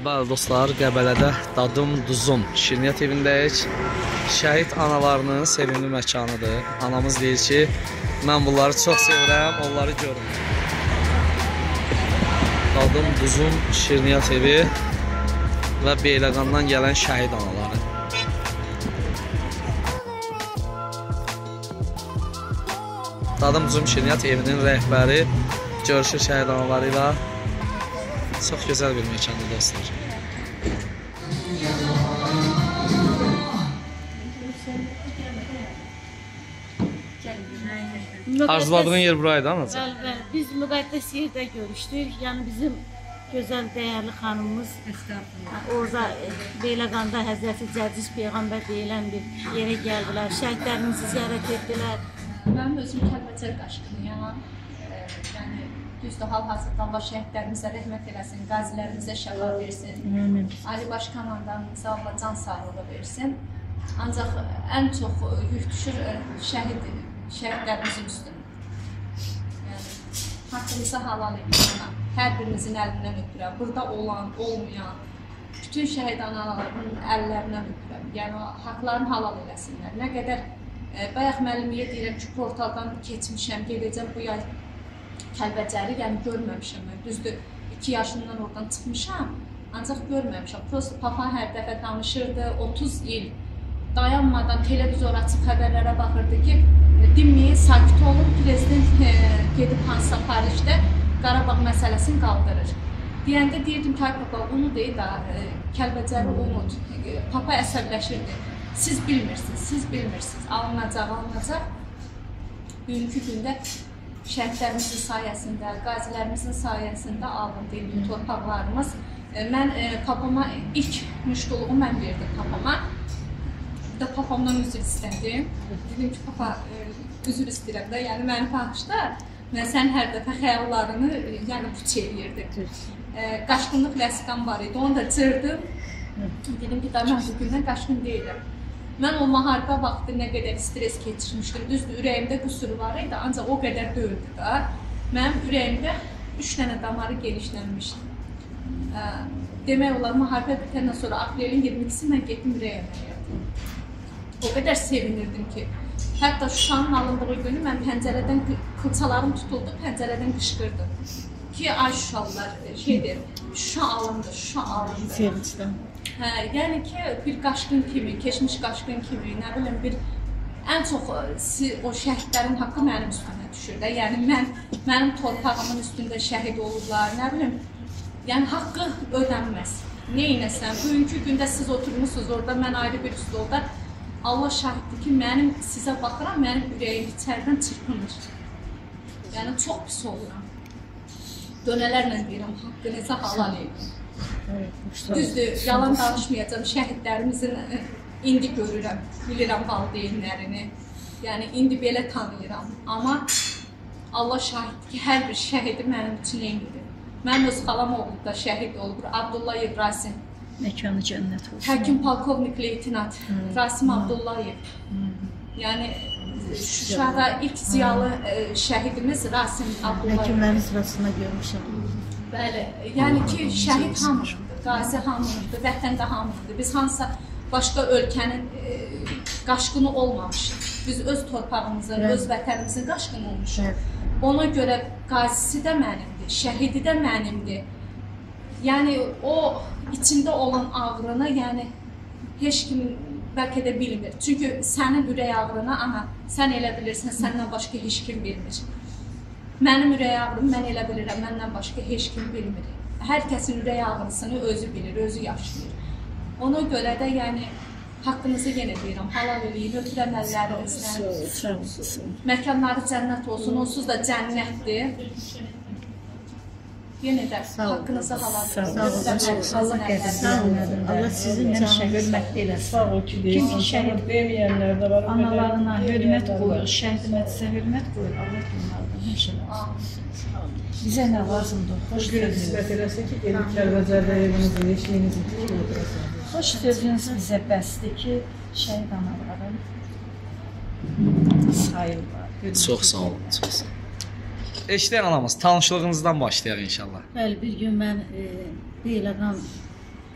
Bəli dostlar, Qəbələdə Dadım Duzum Şirniyyat evindəyik. Şəhid analarının sevimli məkanıdır. Anamız deyir ki, mən bunları çox sevirəm, onları görün. Dadım Duzum Şirniyyat evi və Beyləqandan gələn şəhid anaları. Dadım Duzum Şirniyyat evinin rəhbəri görüşür şəhid anaları ilə. Çox gözəl bir məkandır dostlar. Arzuladığın yer buraydı anacığım? Bəli, biz müqəddəs yerdə görüşdük. Yəni bizim gözəl, dəyərli xanımımız orada Beyləqanda Həzrəti Cərciş Peyğəmbər deyilən bir yerə gəldilər. Şəhidlərimizi ziyarət etdilər. Mənim özüm Kəlbəcər qaşqınıyam. Yəni düzdür, hal-hazırda Allah şəhidlərimizə rəhmət eləsin, qazilərimizə şəfa versin. Ali Baş Komandanımıza Allah can sağlığı versin. Ancaq ən çox yük düşür şəhidlərimizin üstünə. Yəni, haqqımızı halal edin. Hər birimizin əlindən öpürəm. Burada olan, olmayan, bütün şəhid analarının əllərindən öpürəm. Yəni, haqlarını halal eləsinlər. Nə qədər, bayaq müəllimliyə deyirəm ki, portaldan keçmişəm, gedəcəm bu yay Kəlbəcəri, yəni görməmişəm mən. Düzdür, 2 yaşımdan oradan çıxmışam, ancaq görməmişəm. Prosto papa hər dəfə danışırdı, 30 il dayanmadan televizor açıb xəbərlərə baxırdı ki, dinməyin, sakit olun, prezident gedib hansısa Parisdə Qarabağ məsələsini qaldırır. Deyəndə deyirdim ki, papa, onu deyil da, Kəlbəcəri unut. Papa əsəbləşirdi. Siz bilmirsiniz, alınacaq. Bugünkü gündə şəhidlərimizin sayəsində, qazilərimizin sayəsində alındı indi torpaqlarımız. Mən papama ilk müştuluğu mən verdim papama. Bir də papamdan üzr istədim. Dedim ki, papa, üzr istəyirəm də, yəni məni bağışla. Mən sən hər dəfə xəyallarını puç eləyirdim. Qaşqınlıq ləsqam var idi, onu da cırdım. Dedim ki, mən bugündən qaşqın deyiləm. Mən o müharibə vaxtı nə qədər stres keçirmişdim. Düzdür, ürəyimdə qüsur var idi, ancaq o qədər döyüldü da. Mənim ürəyimdə 3 dənə damarı genişlənmişdi. Demək olar, müharibə bitəndən sonra aprelin 22-si mən getdim ürək əməliyyatı. O qədər sevinirdim ki, hətta Şuşanın alındığı günü mən pəncərədən, qılçalarım tutuldu, pəncərədən qışqırdım. Ki, ay Şuşalılar, Şuşa alındı. Sevincdən. Yəni ki, bir qaşqın kimi, keçmiş qaşqın kimi, nə bilim, ən çox o şəhidlərin haqqı mənim üstümə düşür də. Yəni, mənim torpağımın üstündə şəhid olurlar, nə bilim, yəni haqqı ödənməz. Neynəsəm, bugünkü gündə siz oturmuşsunuz orada, mən ayrı bir stolda, Allah şahiddir ki, mənim sizə baxıram, mənim ürəyim içərdən çırpınır. Yəni, çox pis oluram. Dönələrlə deyirəm, haqqınızı halal edin. Düzdür, yalan danışmayacağım, şəhidlərimizin indi görürəm, bilirəm valideynlərini, yəni indi belə tanıyıram. Amma Allah şahiddir ki, hər bir şəhidi mənim üçün eynidir. Mənim öz xalam oğlu da şəhid olub, Abdullayev Rasim. Məkanı cənnət olsun. Həkim polkovnik leytinat Rasim Abdullayev. Yəni, Şuşada ilk ziyalı şəhidimiz Rasim Abdullayev. Həkimlərin sırasında görmüşəm. Bəli, yəni ki, şəhid hamıdır, qazi hamıdır, vətəndə hamıdır. Biz hansısa başqa ölkənin qaşqını olmamışıq. Biz öz torpağımızın, öz vətənimizin qaşqını olmuşuq. Ona görə qazisi də mənimdir, şəhidi də mənimdir. Yəni, o içində olan ağrını, yəni, heç kim bəlkə də bilmir. Çünki sənin ürək ağrını, ana, sən elə bilirsən, səndən başqa heç kim bilmir. Mənim ürək ağrım, mən elə bilirəm, məndən başqa heç kim bilmir. Hər kəsin ürək ağrısını özü bilir, özü yaşayır. Ona görə də, yəni, haqqınızı yenə deyirəm, halal eləyin, ötürəm əllərinizdən. Məkanları cənnət olsun, onsuz da cənnətdir. Yenə də haqqınızı halal edin. Allah qədərləsin. Allah sizin canına hörmət eləsin. Sağ ol ki, deyirsən. Şəhid deməyənlər də var. Analarına hörmət qoyur, şəhidimizə hörmət qoyur. Allah bunlardan həmişə. Bizə nə lazımdır? Xoş Qismət eləsə ki, gelib Kəlbəcərdə evinizin, eşiyinizin ki, oturasınız. Xoş sözünüz bizə bəsdir ki, şəhid anaların sayılır. Çox sağ olun, çox sağ olun. Eşidən anamız, tanışlığınızdan başlayaq inşallah. Bəli, bir gün mən Beyləqan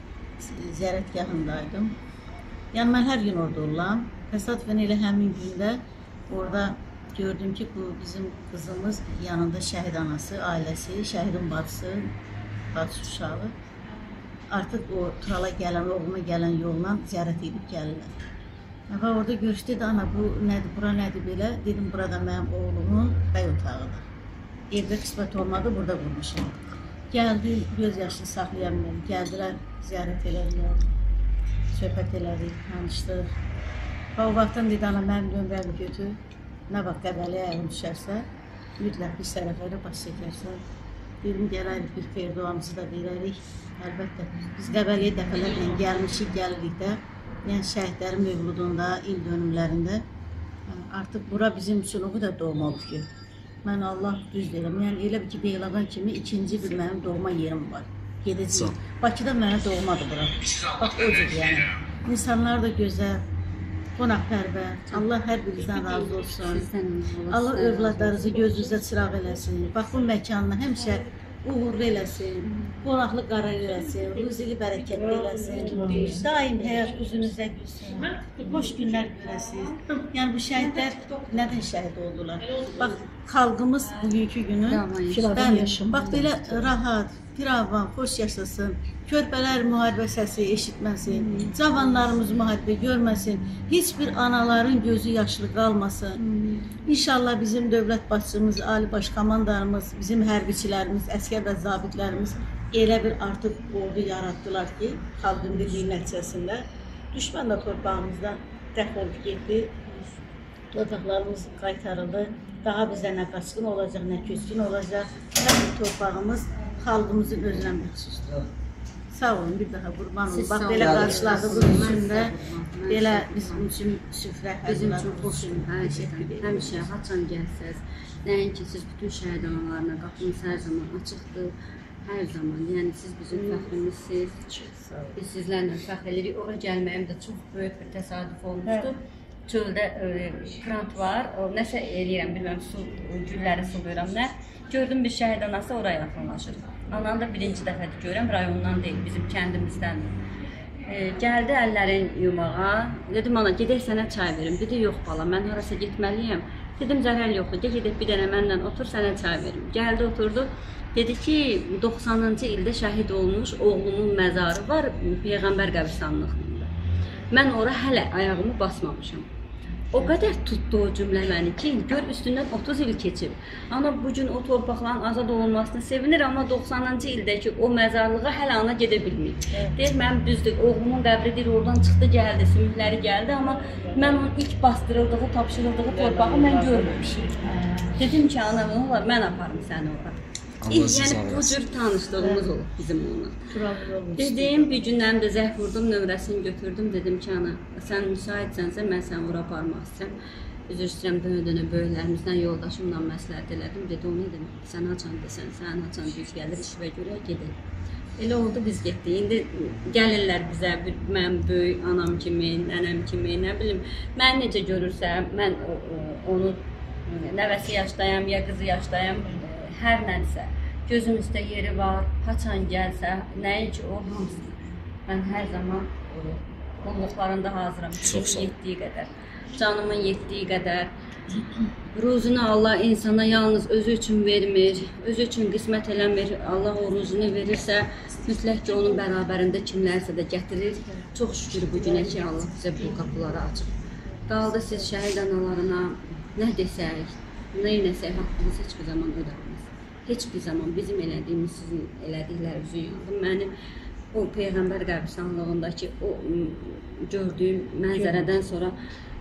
ziyarətgahındaydım. Yəni mən hər gün orada olam. Təsadüfən elə həmin gündə orada gördüm ki, bu bizim qızımız yanında şəhid anası, ailəsi, şəhidin bacısı, bacı uşağı. Artıq o Turala gələn, oğluna gələn yolla ziyarət edib gəlirlər. Və orada görüşdü də, ana bu nədir, bura nədir belə? Dedim, burada mənim oğlumun bəy otağıdır. Evdə qismət olmadı, burada qurmuşum. Gəldi, göz yaşını saxlayamıyorum. Gəldilər, ziyarət elədilər, söhbət elədik, tanışdıq. Və o vaxtdan dedi, ana mənim nömrəmi götür. Nə vaxt Qəbəliyə ayağım düşərsə, mütləq bir sərəfədə baş çəkərsən. Dedim, gələrik, bir xeyir duamızı da verərik. Əlbəttə, biz Qəbəliyə dəfələrlə gəlmişik, gəlirik də. Yəni şəhidlərin mövludunda, il dönümlərində artıq bura bizim üçün o qədər doğma olub ki, mən Allah düz deyirəm. Yəni elə bir ki, Beyləqan kimi ikinci bir mənim doğma yerim var. Gedəcəyim. Bakıda mənə doğmadır bura. Bax, o cür yəni. İnsanlar da gözəl, qonaqpərvər. Allah hər birinizdən razı olsun. Allah övladlarınızı gözünüzə çıraq eləsin. Bax, bu məkanına həmişə uğurlu eləsin, qonaqlı qarar eləsin, ruzili bərəkətli eləsin, daim həyat üzünüzə gülsün, xoş günlər görəsiniz. Yəni bu şəhidlər nədən şəhid oldular? Bax, xalqımız bugünkü günü bax, belə rahat, firavan, xoş yaşasın, körpələr müharibə səsi eşitməsin, cavanlarımız müharibə görməsin, heç bir anaların gözü yaşlı qalmasın. İnşallah bizim dövlət başçımız, ali baş komandarımız, bizim hərbiçilərimiz, əskər və zabitlərimiz elə bir artıq ordu yaratdılar ki, xalqın birliyi nəticəsində düşmən də torpağımızdan dəf olub getdi, torpaqlarımız qaytarıldı, daha bizdə nə qaçqın olacaq, nə köçkün olacaq, hər bir torpağımız xalqımızın özünə məxsusdur. Sağ olun, bir daha qurban olun. Bax, belə qarşıladığınız üçün də belə bizim üçün süfrə həzrlər. Həmişə, haçan gəlsəz, nəinki siz bütün şəhid analarına qapımız hər zaman açıqdır, hər zaman. Yəni, siz bizim fəxrimizsiz, biz sizlərlə fəxr edirik. Ora gəlməyim də çox böyük bir təsadüf olmuşdur. Çöldə krant var, nəsə eləyirəm, bilməm, gülləri sulayıram, nə? Gördüm bir şəhid anası oraya yaxınlaşır. Ananı da birinci dəfədir görəm, rayondan deyil, bizim kəndimizdəndir. Gəldi əllərin yumağa, dedim, ana, gedək sənə çay verim. Dedi, yox bala, mən harasa getməliyəm. Dedim, zərəl yoxdur, gedək bir dənə mənlə otur, sənə çay verim. Gəldi, oturdu, dedi ki, 90-cı ildə şəhid olmuş oğlumun məzarı var Peyğəmbər qəbristanlığında. Mən ora hələ ayağımı basmamışam. O qədər tutdu o cümlə məni ki, gör üstündən 30 il keçib. Ana bugün o torpaqların azad olunmasını sevinir, amma 90-cı ildəki o məzarlığa hələ ana gedə bilməyib. Deyir, mənim düzdür, oğlumun qəbridir, oradan çıxdı, gəldi, sümükləri gəldi, amma mən onun ilk bastırıldığı, tapşırıldığı torpağı mən görməmişim. Dedim ki, ana, nə olar, mən aparım səni ora. Yəni, bu cür tanışdığımız olub bizim onunla. Dedim, bir gündən də zəh vurdum, nömrəsini götürdüm, dedim ki, ana, sən müsaitsənsə, mən səni ora aparmaq istəyirəm. Üzr istəyirəm, dönə-dönə böyüklərimizdən yoldaşımla məsləhət elədim, dedi, o nə demək, sən haçan desən, sən haçan düz gəlir, işvə görə gedək. Elə oldu, biz getdik. İndi gəlirlər bizə, mənim böyük anam kimi, nənəm kimi, nə bilim, mən necə görürsə, mən onun nəvəsi yaşdayam, ya qızı yaşdayam, hər nədirsə, gözümüzdə yeri var, haçan gəlsə, nəinki o hamısını. Mən hər zaman qulluqlarında hazıram, yetdiyi qədər, canımın yetdiyi qədər. Ruzunu Allah insana yalnız özü üçün vermir, özü üçün qismət eləmir. Allah o ruzunu verirsə, mütləq ki, onun bərabərində kimlərsə də gətirir. Çox şükür bu günə ki, Allah bizə bu qapıları açıb. Qaldı siz şəhid analarına nə desək, nə inəsək, haqqınız heç bir zaman ödəmir. Heç bir zaman bizim elədiyimiz, sizin elədiklərinizin yanında mənim o Peyğəmbər qəbristanlığındakı o gördüyüm mənzərədən sonra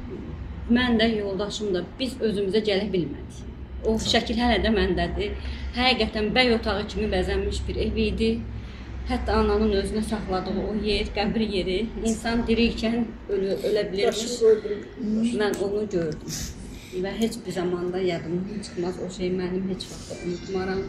mən də, yoldaşım da, biz özümüzə gələ bilmədik. O şəkil hələ də məndədir. Həqiqətən bəy otağı kimi bəzənmiş bir ev idi. Hətta ananın özünə saxladığı o yer, qəbir yeri, insan dirikən ölə bilirmiş. Mən onu gördüm. Və heç bir zamanda yadımdan çıxmaz, o şey mənim heç vaxt unutmaram.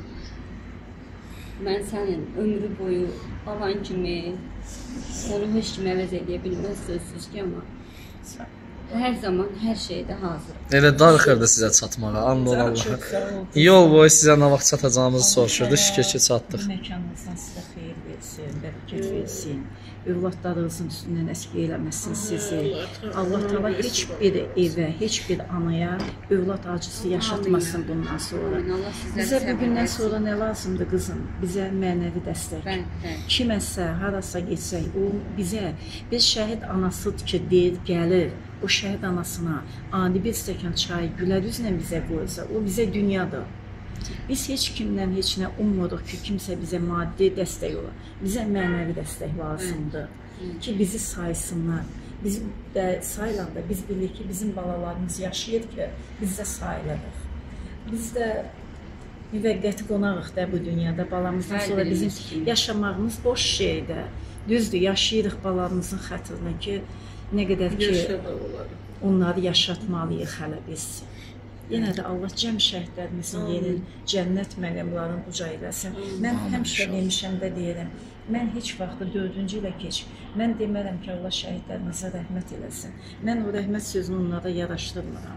Mən sənin ömrü boyu alan kimi, onu heç kim əvəz edə bilməz sözsüz ki, amma Hər zaman hər şeydə hazırıq. Elə darıxırdı sizə çatmağa, and ol Allaha. Yol boyu sizə nə vaxt çatacağımızı soruşurdu, şükür ki çatdıq. Məkanınızdan sizə xeyir versin, bərəkət versin. Övladlarınızın üstündən əskik eləməsin sizi. Allah Taala heç bir evə, heç bir anaya övlad acısı yaşatmasın bundan sonra. Allah sizlərə Bizə bugündən sonra nə lazımdır qızım? Bizə mənəvi dəstək. Kiməsə, harasa getsək, o bizə bir şəhid anasıdır ki, deyir, gəlir. O şəhid anasına ani bir stəkan çay gülər üzlə bizə qoysa, o bizə dünyadır. Biz heç kimdən heç nə ummuruq ki, kimsə bizə maddi dəstək olar. Bizə mənəvi dəstək lazımdır ki, bizi saysınlar. Biz də sayılanda biz bilirik ki, bizim balalarımız yaşayır ki, biz də sayılırıq. Biz də müvəqqəti qonağıq da bu dünyada. Balamızdan sonra bizim yaşamağımız boş şeydir. Düzdür, yaşayırıq balamızın xətrinə ki, nə qədər ki, onları yaşatmalıyıq hələ biz. Yenə də Allah cəm şəhidlərimizin yerin, cənnət məqamlarını uca eləsin. Mən həmişə demişəm də deyirəm, mən heç vaxtı 4-cü ilə keç, mən demərəm ki, Allah şəhidlərimizə rəhmət eləsin. Mən o rəhmət sözünü onlara yaraşdırmıram.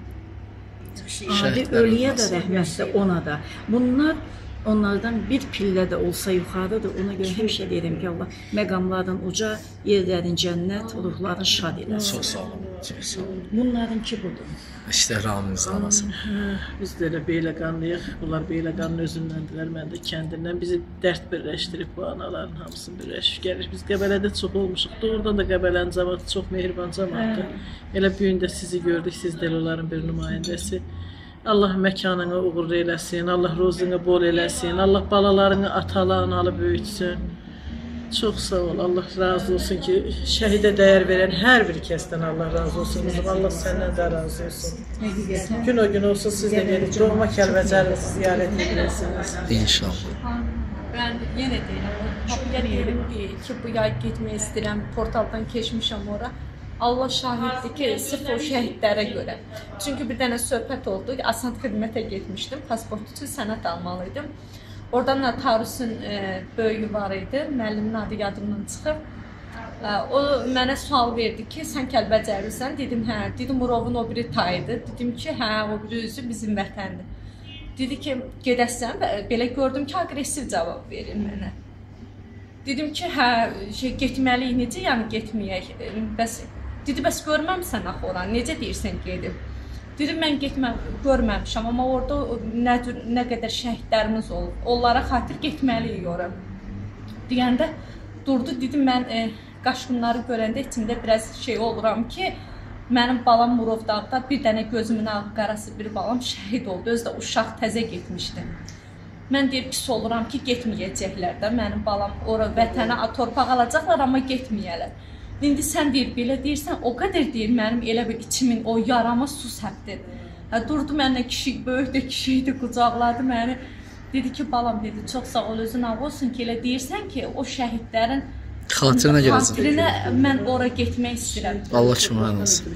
Adi ölüyə də rəhmətdir, ona da. Bunlar onlardan bir pillə də olsa yuxarıdır. Ona görə həmişə deyirəm ki, Allah məqamların uca, yerlərin cənnət, ruhların şad eləsin. Çox sağ olun, çox sağ olun. Bunlarınki budur. İşte Ramimiz anası. Biz də elə Beyləqanlıyıq. Bunlar Beyləqanın özündəndirlər, mən də kəndindən. Bizi dərd birləşdirib bu anaların hamısını birləşib gəlir. Biz Qəbələdə çox olmuşuq. Doğrudan da Qəbələnin cəmaatı çox mehriban cəmaatdır. Elə bu gün də sizi gördük, siz də onların bir nümayəndəsi. Allah məkanını uğurlu eləsin, Allah ruzunu bol eləsin, Allah balalarını atalarını böyütsün. Çox sağ ol, Allah razı olsun ki, şəhidə dəyər verən hər bir kəsdən Allah razı olsun. Allah səndən də razı olsun. Gün o gün olsa siz də gedib doğma Kəlbəcərinizi ziyarət edirsiniz. İnşallah. Ben yenə deyirəm, kapıya deyirəm ki, bu yay getmək istəyirəm, portaldan keçmişəm ora. Allah şahiddir ki, sırf o şəhidlərə görə. Çünki bir dənə söhbət oldu, Asant xidmətə getmişdim, pasport üçün sənət almalıydım. Oradan Tarusun böyüyü var idi, müəllimin adı yadımdan çıxıb. O mənə sual verdi ki, sən Kəlbəcərlisən? Dedim, hə. Dedim, Murovun o biri tayıdır. Dedim ki, hə, o biri üzü bizim vətəndir. Dedi ki, gedəsən və belə gördüm ki, aqressiv cavab verir mənə. Dedim ki, hə, getməliyik, necə yəni getməyək? Dedi, bəs görməmsən axı oranı, necə deyirsən gedib? Dedim, mən görməmişəm, amma orada nə qədər şəhidlərimiz olub, onlara xatir getməliyik ora. Deyəndə durdu, dedim, mən qaşqınları görəndə içində biraz şey oluram ki, mənim balam Murovdağda bir dənə gözümün ağı qarası bir balam şəhid oldu, özü də uşaq təzə getmişdi. Mən deyir, pis oluram ki, getməyəcəklər də, mənim balam ora vətənə torpaq alacaqlar, amma getməyələr. İndi sən deyir, belə deyirsən, o qədər deyir, mənim elə bir içimin o yarama su səpdir. Durdu mənlə kişi, böyük də kişi idi, qucaqladı məni. Dedi ki, balam, dedi, çox sağ ol, özün ağ olsun ki, elə deyirsən ki, o şəhidlərin xatirinə mən ora getmək istəyirəm. Allah kömək olsun.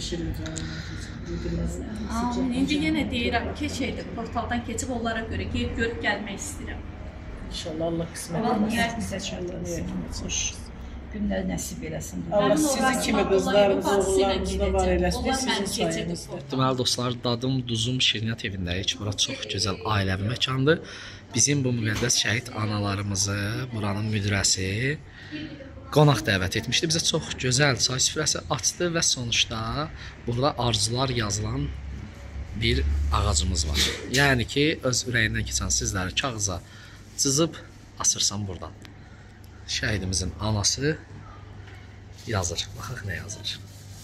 İndi yenə deyirəm ki, portaldan keçib onlara görə görüb gəlmək istəyirəm. İnşallah Allah qismət Bizə çatdırsın. Günlər nəsib eləsin. Allah sizi kimi qızlarımız, oğullarımız da var eləsin sizin sayənizdə. Deməli dostlar, dadım, duzum Şirniyyat evindəyik. Bura çox gözəl ailəvi məkandır. Bizim bu müqəddəs şəhid analarımızı buranın müdirəsi qonaq dəvət etmişdi. Bizə çox gözəl çay süfrəsi açdı və sonuçda burada arzular yazılan bir ağacımız var. Yəni ki, öz ürəyindən keçən sizləri kağıza cızıb asırsan buradan. Şəhidimizin anası yazır. Baxaq nə yazır.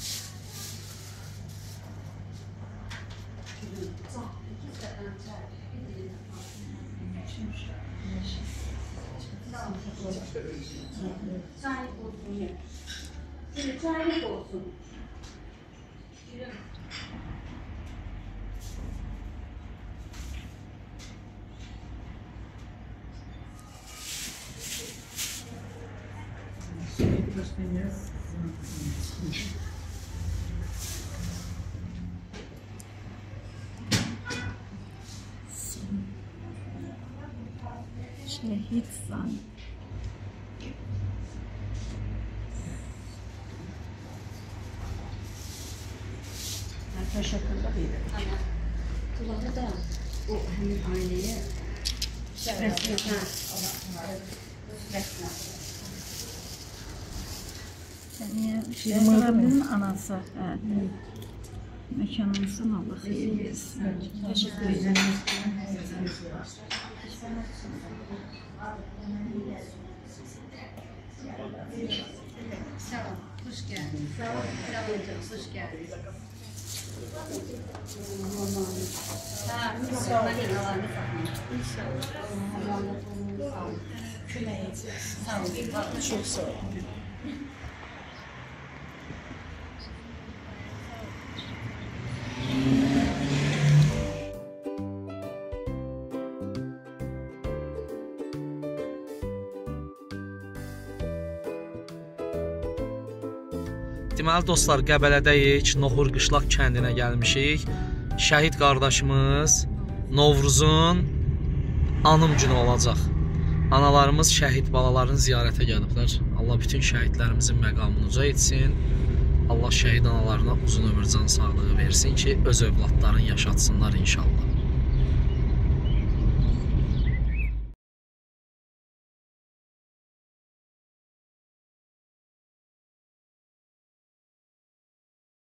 Cahil olsun. Şehit zan. Təşəkkürlər edirəm. Ana, bunları da o həmin ailəyə Şəhidlərimizin anası. Məkanımızın Allah xeyir versin. Təşəkkür edirəm. Sağ ol, xoş gəldin. Sağ ol, xoş gəldin. Çox sağ ol. Deməli dostlar, Qəbələdəyik, Noxur Qışlaq kəndinə gəlmişik. Şəhid qardaşımız Novruzun anım günü olacaq. Analarımız şəhid balalarını ziyarətə gəliblər. Allah bütün şəhidlərimizin məqamını uca etsin. Allah şəhid analarına uzun ömür, can sağlığı versin ki, öz övladlarını yaşatsınlar inşallah.